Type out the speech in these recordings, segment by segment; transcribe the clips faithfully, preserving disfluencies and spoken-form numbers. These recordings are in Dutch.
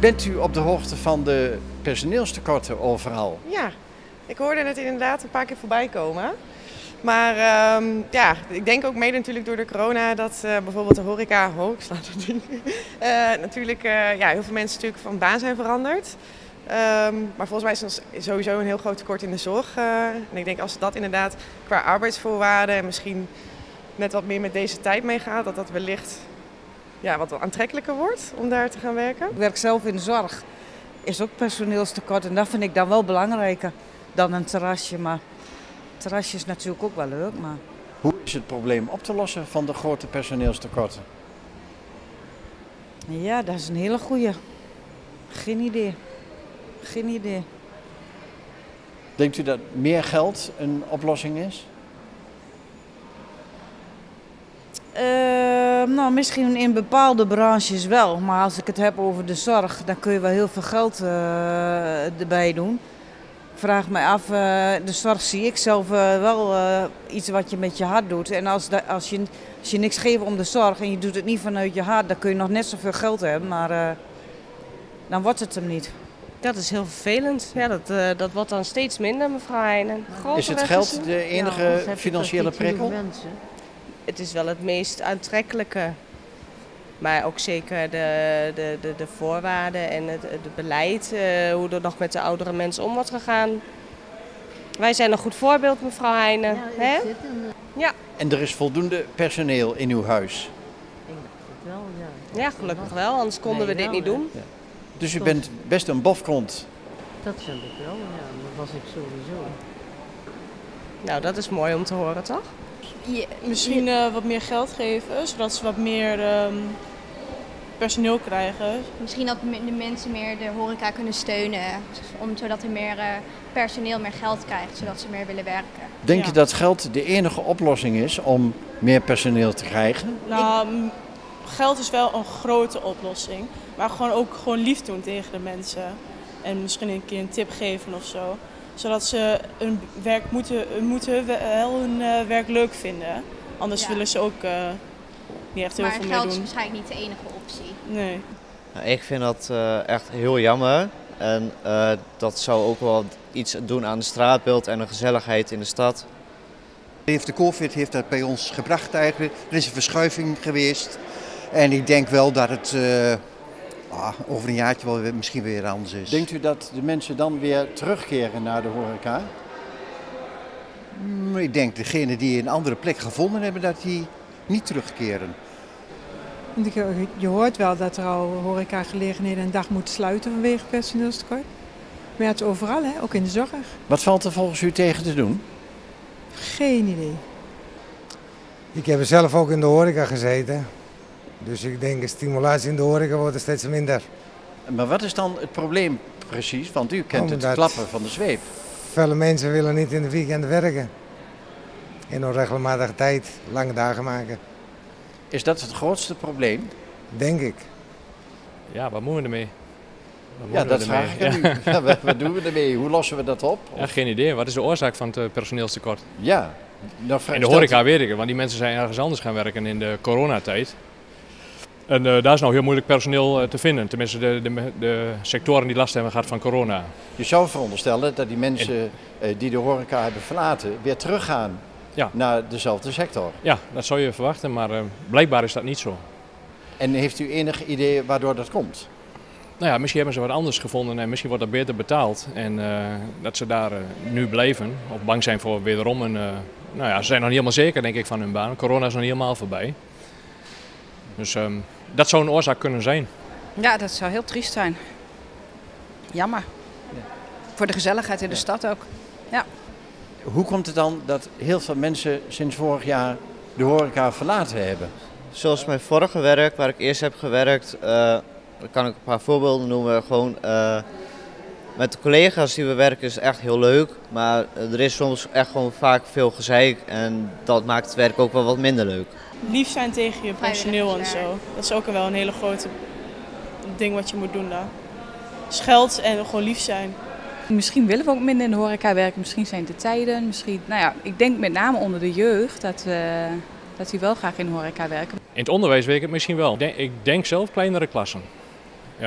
Bent u op de hoogte van de personeelstekorten overal? Ja, ik hoorde het inderdaad een paar keer voorbij komen. Maar um, ja, ik denk ook mede natuurlijk door de corona dat uh, bijvoorbeeld de horeca, oh, ik sla dat ding, uh, natuurlijk uh, ja, heel veel mensen natuurlijk van baan zijn veranderd. Um, maar volgens mij is er sowieso een heel groot tekort in de zorg. Uh, en ik denk als dat inderdaad qua arbeidsvoorwaarden en misschien net wat meer met deze tijd meegaat, dat dat wellicht ja, wat aantrekkelijker wordt om daar te gaan werken. Ik werk zelf in de zorg. Is ook personeelstekort en dat vind ik dan wel belangrijker dan een terrasje. Maar een terrasje is natuurlijk ook wel leuk. Maar... Hoe is het probleem op te lossen van de grote personeelstekorten? Ja, dat is een hele goeie. Geen idee. Geen idee. Denkt u dat meer geld een oplossing is? Uh, nou, misschien in bepaalde branches wel. Maar als ik het heb over de zorg, dan kun je wel heel veel geld uh, erbij doen. Ik vraag me af, uh, de zorg zie ik zelf uh, wel uh, iets wat je met je hart doet. En als, de, als, je, als je niks geeft om de zorg en je doet het niet vanuit je hart, dan kun je nog net zoveel geld hebben. Maar uh, dan wordt het hem niet. Dat is heel vervelend. Ja, dat, uh, dat wordt dan steeds minder, mevrouw Heijnen. Is het geld de enige ja, financiële prikkel? Het is wel het meest aantrekkelijke. Maar ook zeker de, de, de, de voorwaarden en het, het beleid, uh, hoe er nog met de oudere mensen om wordt gegaan. Wij zijn een goed voorbeeld, mevrouw Heijnen. Ja, hè? Ja. En er is voldoende personeel in uw huis? Ik denk het wel, ja. Ja, gelukkig wel, anders konden nee, we dit wel, niet doen. Ja. Dus u bent best een bofkont? Dat vind ik wel, ja. Dat was ik sowieso. Nou, dat is mooi om te horen, toch? Ja, misschien uh, wat meer geld geven, zodat ze wat meer um, personeel krijgen. Misschien dat de mensen meer de horeca kunnen steunen, om, zodat er meer uh, personeel meer geld krijgt, zodat ze meer willen werken. Denk ja. je dat geld de enige oplossing is om meer personeel te krijgen? Nou, Ik... geld is wel een grote oplossing, maar gewoon ook gewoon lief doen tegen de mensen. En misschien een keer een tip geven of zo. Zodat ze hun werk moeten, moeten wel hun uh, werk leuk vinden. Anders ja. willen ze ook uh, niet echt heel maar veel meer doen. Maar geld is waarschijnlijk niet de enige optie. Nee. Nou, ik vind dat uh, echt heel jammer. En uh, dat zou ook wel iets doen aan het straatbeeld en de gezelligheid in de stad. Heeft de COVID heeft dat bij ons gebracht eigenlijk. Er is een verschuiving geweest. En ik denk wel dat het uh, ah, over een jaartje wel weer, misschien weer anders is. Denkt u dat de mensen dan weer terugkeren naar de horeca? Mm, ik denk degenen die een andere plek gevonden hebben, dat die niet terugkeren. Je hoort wel dat er al horecagelegenheden een dag moeten sluiten vanwege personeelstekort. Maar het is overal, hè? Ook in de zorg. Wat valt er volgens u tegen te doen? Geen idee. Ik heb zelf ook in de horeca gezeten. Dus ik denk, de stimulatie in de horeca wordt steeds minder. Maar wat is dan het probleem precies? Want u kent Omdat het klappen van de zweep. Vele mensen willen niet in de weekenden werken. In onregelmatige tijd, lange dagen maken. Is dat het grootste probleem? Denk ik. Ja, wat moeten we ermee? Ja, dat vraag ik aan u. Ja, wat, wat doen we ermee? Hoe lossen we dat op? Ja, geen idee. Wat is de oorzaak van het personeelstekort? Ja. In de horeca weet ik het, want die mensen zijn ergens anders gaan werken in de coronatijd. En uh, daar is nou heel moeilijk personeel uh, te vinden. Tenminste, de, de, de sectoren die last hebben gehad van corona. Je zou veronderstellen dat die mensen uh, die de horeca hebben verlaten weer teruggaan ja. naar dezelfde sector. Ja, dat zou je verwachten, maar uh, blijkbaar is dat niet zo. En heeft u enig idee waardoor dat komt? Nou ja, misschien hebben ze wat anders gevonden en misschien wordt dat beter betaald. En uh, dat ze daar uh, nu blijven, of bang zijn voor wederom een... Uh, nou ja, ze zijn nog niet helemaal zeker, denk ik, van hun baan. Corona is nog niet helemaal voorbij. Dus um, dat zou een oorzaak kunnen zijn. Ja, dat zou heel triest zijn. Jammer. Ja. Voor de gezelligheid in de ja. stad ook. Ja. Hoe komt het dan dat heel veel mensen sinds vorig jaar de horeca verlaten hebben? Zoals mijn vorige werk, waar ik eerst heb gewerkt, uh, daar kan ik een paar voorbeelden noemen. Gewoon, uh, met de collega's die we werken is echt heel leuk, maar er is soms echt gewoon vaak veel gezeik en dat maakt het werk ook wel wat minder leuk. Lief zijn tegen je personeel en zo. Dat is ook wel een hele grote ding wat je moet doen daar. Dus geld en gewoon lief zijn. Misschien willen we ook minder in de horeca werken, misschien zijn het de tijden. Misschien, nou ja, ik denk met name onder de jeugd dat, uh, dat die wel graag in de horeca werken. In het onderwijs weet ik het misschien wel. Ik denk, ik denk zelf kleinere klassen. Ja.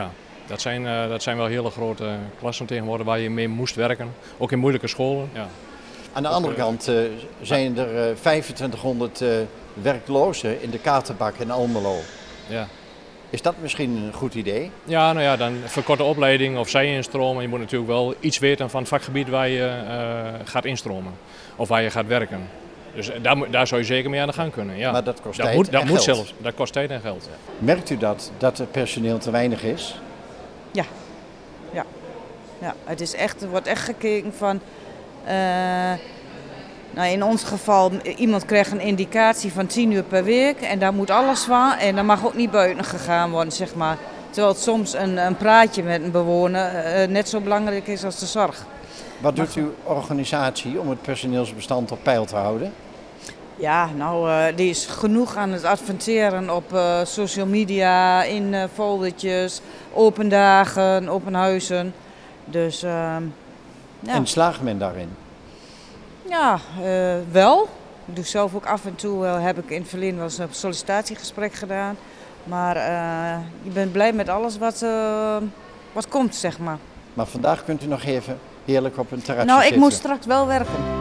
Dat zijn, uh, dat zijn wel hele grote klassen tegenwoordig waar je mee moest werken. Ook in moeilijke scholen. Ja. Aan de andere kant uh, zijn er uh, vijfentwintighonderd uh, werklozen in de Katerbak in Almelo. Ja. Is dat misschien een goed idee? Ja, nou ja, dan verkorte opleiding of zij instromen. Je moet natuurlijk wel iets weten van het vakgebied waar je uh, gaat instromen. Of waar je gaat werken. Dus daar, daar zou je zeker mee aan de gang kunnen. Ja. Maar dat kost dat tijd moet, dat en moet geld. Zelfs, dat kost tijd en geld. Merkt u dat, dat het personeel te weinig is? Ja. Ja. Ja, het is echt, er wordt echt gekeken van... Uh, nou in ons geval, iemand krijgt een indicatie van tien uur per week en daar moet alles van en dan mag ook niet buiten gegaan worden, zeg maar. Terwijl het soms een, een praatje met een bewoner uh, net zo belangrijk is als de zorg. Wat doet uw organisatie om het personeelsbestand op peil te houden? Ja, nou, uh, die is genoeg aan het adverteren op uh, social media, in uh, foldertjes, open dagen, open huizen. Dus, uh, ja. En slaagt men daarin? Ja, uh, wel. Ik doe zelf ook af en toe, uh, heb ik in het verleden wel eens een sollicitatiegesprek gedaan. Maar uh, je bent blij met alles wat, uh, wat komt, zeg maar. Maar vandaag kunt u nog even heerlijk op een terrasje Nou, ik zitten. moet straks wel werken.